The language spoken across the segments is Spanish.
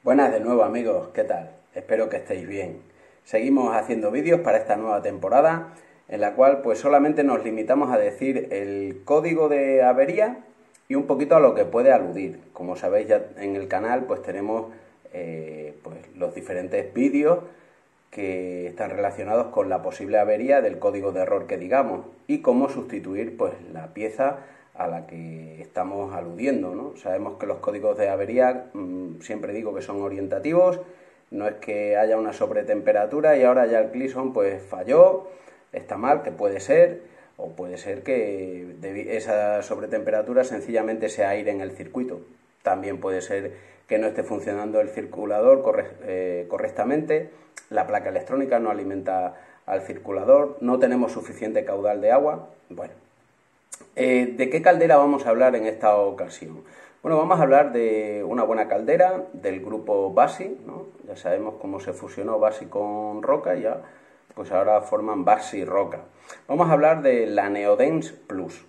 Buenas de nuevo amigos, ¿qué tal? Espero que estéis bien. Seguimos haciendo vídeos para esta nueva temporada en la cual pues solamente nos limitamos a decir el código de avería y un poquito a lo que puede aludir. Como sabéis ya en el canal pues tenemos pues los diferentes vídeos que están relacionados con la posible avería del código de error que digamos y cómo sustituir pues la pieza a la que estamos aludiendo, ¿no? Sabemos que los códigos de avería, siempre digo que son orientativos, no es que haya una sobretemperatura y ahora ya el Cleason pues falló, está mal, que puede ser, o puede ser que esa sobretemperatura sencillamente sea aire en el circuito. También puede ser que no esté funcionando el circulador correctamente, la placa electrónica no alimenta al circulador, no tenemos suficiente caudal de agua. Bueno, ¿de qué caldera vamos a hablar en esta ocasión? Bueno, vamos a hablar de una buena caldera del grupo Basi, ¿no? Ya sabemos cómo se fusionó Basi con Roca, ya pues ahora forman Basi Roca. Vamos a hablar de la Neodense Plus.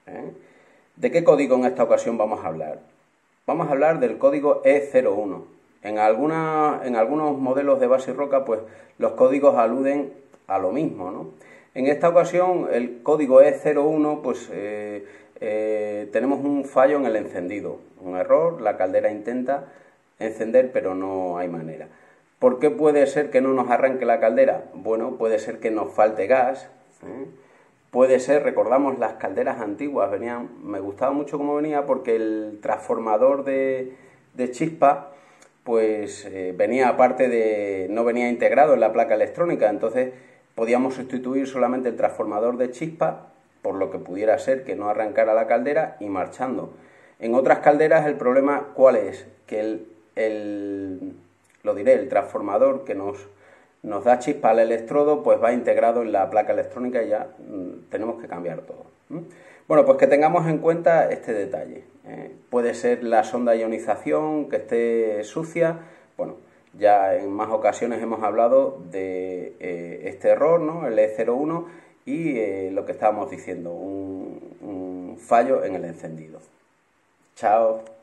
¿De qué código en esta ocasión vamos a hablar? Vamos a hablar del código E01. En algunos modelos de Basi Roca, pues los códigos aluden a lo mismo, ¿no? En esta ocasión, el código E01, pues tenemos un fallo en el encendido, un error, la caldera intenta encender, pero no hay manera. ¿Por qué puede ser que no nos arranque la caldera? Bueno, puede ser que nos falte gas, puede ser, recordamos las calderas antiguas, me gustaba mucho cómo venía porque el transformador de chispa pues venía aparte no venía integrado en la placa electrónica, entonces podíamos sustituir solamente el transformador de chispa por lo que pudiera ser que no arrancara la caldera y marchando. En otras calderas el problema ¿cuál es? Que el transformador que nos da chispa al electrodo pues va integrado en la placa electrónica y ya tenemos que cambiar todo. Bueno, pues que tengamos en cuenta este detalle. Puede ser la sonda de ionización que esté sucia. Bueno, ya en más ocasiones hemos hablado de este error, ¿no? El E01 y lo que estábamos diciendo, un fallo en el encendido. Chao.